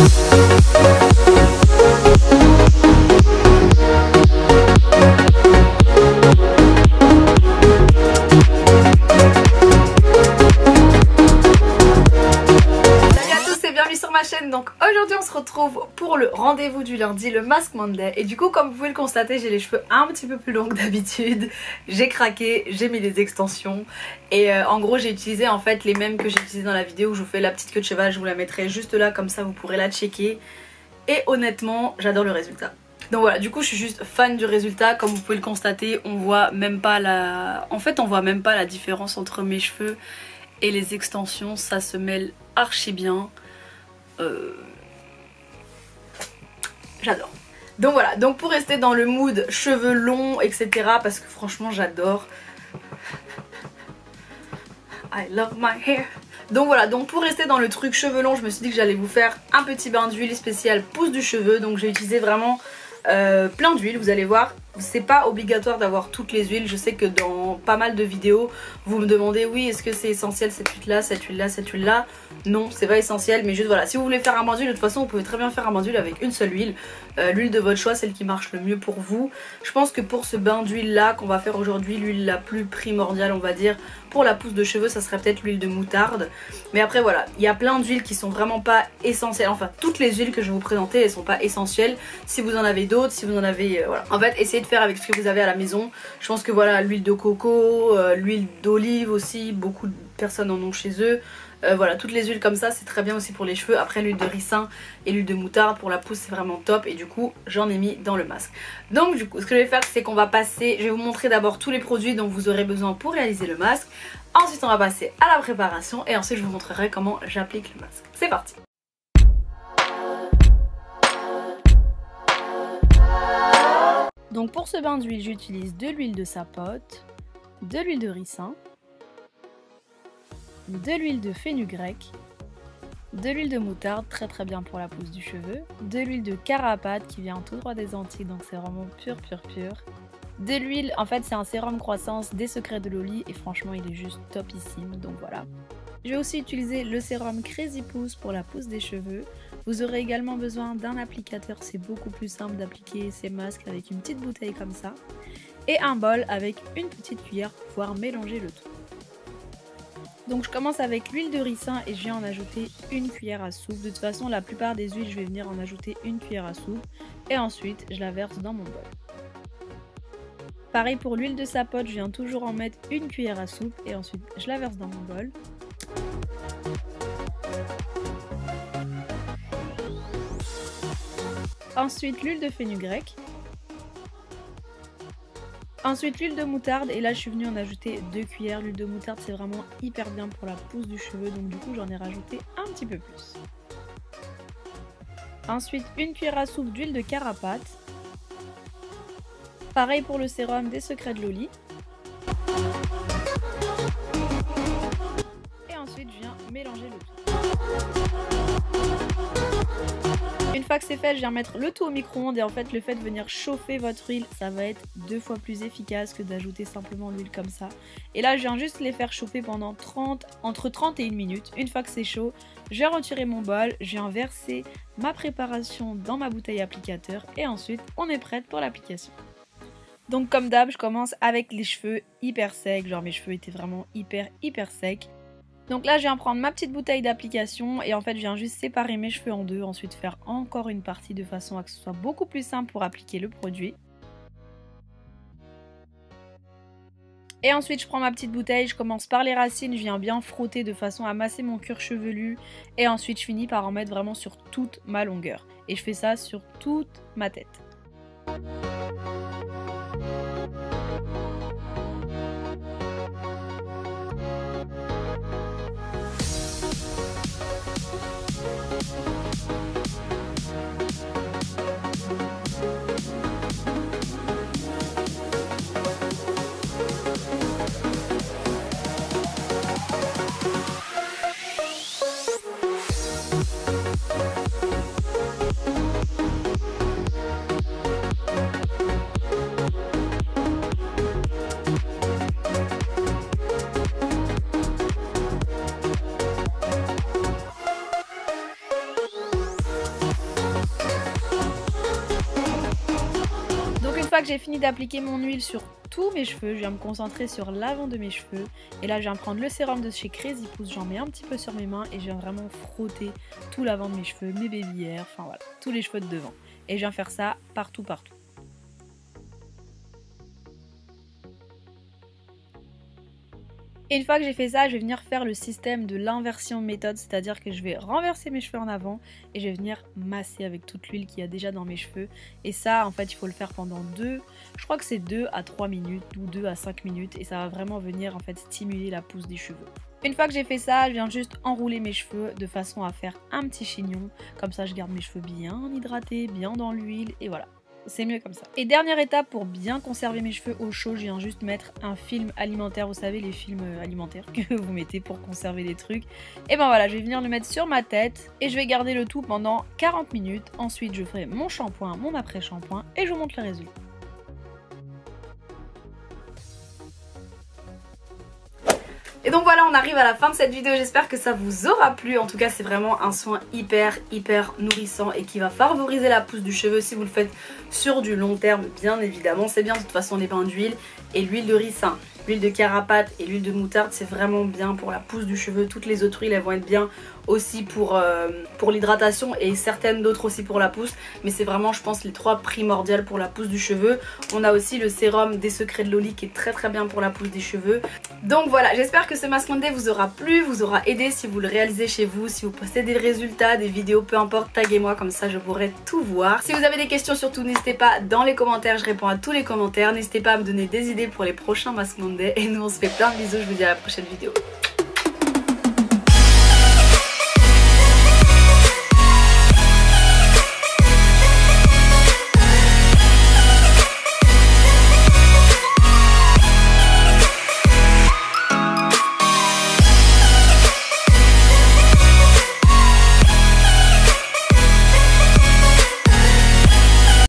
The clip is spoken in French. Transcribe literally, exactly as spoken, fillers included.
Donc aujourd'hui on se retrouve pour le rendez-vous du lundi, le Mask Monday. Et du coup, comme vous pouvez le constater, j'ai les cheveux un petit peu plus longs que d'habitude. J'ai craqué, j'ai mis des extensions. Et euh, en gros j'ai utilisé en fait les mêmes que j'ai utilisé dans la vidéo où je vous fais la petite queue de cheval. Je vous la mettrai juste là, comme ça vous pourrez la checker. Et honnêtement j'adore le résultat. Donc voilà, du coup je suis juste fan du résultat. Comme vous pouvez le constater, on voit même pas la... En fait on voit même pas la différence entre mes cheveux et les extensions. Ça se mêle archi bien. Euh... J'adore. Donc voilà, donc pour rester dans le mood cheveux longs, et cetera. Parce que franchement j'adore. I love my hair. Donc voilà, donc pour rester dans le truc cheveux longs, je me suis dit que j'allais vous faire un petit bain d'huile spéciale pousse du cheveu. Donc j'ai utilisé vraiment euh, plein d'huiles, vous allez voir. C'est pas obligatoire d'avoir toutes les huiles. Je sais que dans pas mal de vidéos vous me demandez oui, est-ce que c'est essentiel cette huile là, cette huile là, cette huile là. Non, c'est pas essentiel, mais juste voilà, si vous voulez faire un bain d'huile, de toute façon vous pouvez très bien faire un bain d'huile avec une seule huile, euh, l'huile de votre choix, celle qui marche le mieux pour vous. Je pense que pour ce bain d'huile là qu'on va faire aujourd'hui, l'huile la plus primordiale on va dire pour la pousse de cheveux, ça serait peut-être l'huile de moutarde. Mais après voilà, il y a plein d'huiles qui sont vraiment pas essentielles, enfin toutes les huiles que je vais vous présenter elles sont pas essentielles. Si vous en avez d'autres, si vous en avez, euh, voilà, en fait essayez de faire avec ce que vous avez à la maison. Je pense que voilà, l'huile de coco, euh, l'huile d'olive aussi, beaucoup de personnes en ont chez eux. Euh, voilà, toutes les huiles comme ça c'est très bien aussi pour les cheveux. Après l'huile de ricin et l'huile de moutarde pour la pousse c'est vraiment top. Et du coup j'en ai mis dans le masque. Donc du coup ce que je vais faire c'est qu'on va passer, je vais vous montrer d'abord tous les produits dont vous aurez besoin pour réaliser le masque. Ensuite on va passer à la préparation et ensuite je vous montrerai comment j'applique le masque. C'est parti. Donc pour ce bain d'huile j'utilise de l'huile de sapote, de l'huile de ricin, de l'huile de fenugrec, de l'huile de moutarde, très très bien pour la pousse du cheveu, de l'huile de carapate qui vient tout droit des Antilles, donc c'est vraiment pur pur pur, de l'huile, en fait c'est un sérum croissance des Secrets de Loli et franchement il est juste topissime, donc voilà. Je vais aussi utiliser le sérum Crazy Pousse pour la pousse des cheveux. Vous aurez également besoin d'un applicateur, c'est beaucoup plus simple d'appliquer ces masques avec une petite bouteille comme ça. Et un bol avec une petite cuillère pour pouvoir mélanger le tout. Donc je commence avec l'huile de ricin et je viens en ajouter une cuillère à soupe. De toute façon la plupart des huiles je vais venir en ajouter une cuillère à soupe. Et ensuite je la verse dans mon bol. Pareil pour l'huile de sapote, je viens toujours en mettre une cuillère à soupe et ensuite je la verse dans mon bol. Ensuite l'huile de fenugrec. Ensuite l'huile de moutarde et là je suis venue en ajouter deux cuillères. L'huile de moutarde c'est vraiment hyper bien pour la pousse du cheveu donc du coup j'en ai rajouté un petit peu plus. Ensuite une cuillère à soupe d'huile de carapate. Pareil pour le sérum des Secrets de Loli. Et ensuite je viens mélanger le tout. Une fois que c'est fait, je viens mettre le tout au micro-ondes et en fait le fait de venir chauffer votre huile, ça va être deux fois plus efficace que d'ajouter simplement l'huile comme ça. Et là je viens juste les faire chauffer pendant trente, entre trente et une minutes. Une fois que c'est chaud, je vais retirer mon bol, je viens verser ma préparation dans ma bouteille applicateur et ensuite on est prête pour l'application. Donc comme d'hab, je commence avec les cheveux hyper secs, genre mes cheveux étaient vraiment hyper hyper secs. Donc là je viens prendre ma petite bouteille d'application et en fait je viens juste séparer mes cheveux en deux, ensuite faire encore une partie de façon à que ce soit beaucoup plus simple pour appliquer le produit. Et ensuite je prends ma petite bouteille, je commence par les racines, je viens bien frotter de façon à masser mon cuir chevelu et ensuite je finis par en mettre vraiment sur toute ma longueur. Et je fais ça sur toute ma tête. fois que j'ai fini d'appliquer mon huile sur tous mes cheveux, je viens me concentrer sur l'avant de mes cheveux. Et là je viens prendre le sérum de chez Crazy Pousse, j'en mets un petit peu sur mes mains et je viens vraiment frotter tout l'avant de mes cheveux, mes baby hairs, enfin voilà, tous les cheveux de devant. Et je viens faire ça partout partout. Et une fois que j'ai fait ça, je vais venir faire le système de l'inversion méthode, c'est-à-dire que je vais renverser mes cheveux en avant et je vais venir masser avec toute l'huile qu'il y a déjà dans mes cheveux. Et ça, en fait, il faut le faire pendant deux, je crois que c'est deux à trois minutes ou deux à cinq minutes et ça va vraiment venir en fait stimuler la pousse des cheveux. Une fois que j'ai fait ça, je viens juste enrouler mes cheveux de façon à faire un petit chignon. Comme ça, je garde mes cheveux bien hydratés, bien dans l'huile et voilà. C'est mieux comme ça. Et dernière étape pour bien conserver mes cheveux au chaud, je viens juste mettre un film alimentaire, vous savez les films alimentaires que vous mettez pour conserver des trucs. Et ben voilà, je vais venir le mettre sur ma tête et je vais garder le tout pendant quarante minutes. Ensuite je ferai mon shampoing, mon après-shampoing et je vous montre le résultat. Et donc voilà, on arrive à la fin de cette vidéo, j'espère que ça vous aura plu. En tout cas, c'est vraiment un soin hyper hyper nourrissant et qui va favoriser la pousse du cheveu si vous le faites sur du long terme, bien évidemment. C'est bien de toute façon les bains d'huile et l'huile de ricin, l'huile de carapate et l'huile de moutarde, c'est vraiment bien pour la pousse du cheveu. Toutes les autres huiles, elles vont être bien aussi pour, euh, pour l'hydratation et certaines d'autres aussi pour la pousse. Mais c'est vraiment, je pense, les trois primordiales pour la pousse du cheveu. On a aussi le sérum des secrets de Loli qui est très très bien pour la pousse des cheveux. Donc voilà, j'espère que ce Mask Monday vous aura plu, vous aura aidé si vous le réalisez chez vous. Si vous postez des résultats, des vidéos, peu importe, taguez-moi, comme ça je pourrai tout voir. Si vous avez des questions surtout, n'hésitez pas dans les commentaires, je réponds à tous les commentaires. N'hésitez pas à me donner des idées pour les prochains Mask Monday. Et nous on se fait plein de bisous, je vous dis à la prochaine vidéo.